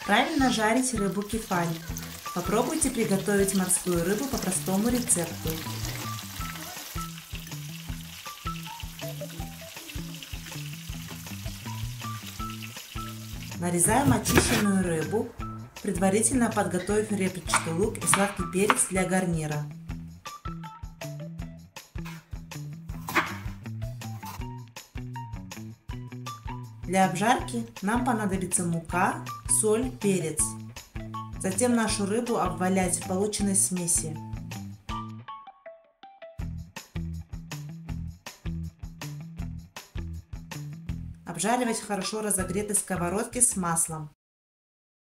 Правильно жарить рыбу кефаль. Попробуйте приготовить морскую рыбу по простому рецепту. Нарезаем очищенную рыбу, предварительно подготовив репчатый лук и сладкий перец для гарнира. Для обжарки нам понадобится мука, соль, перец. Затем нашу рыбу обвалять в полученной смеси. Обжаривать в хорошо разогретой сковородке с маслом.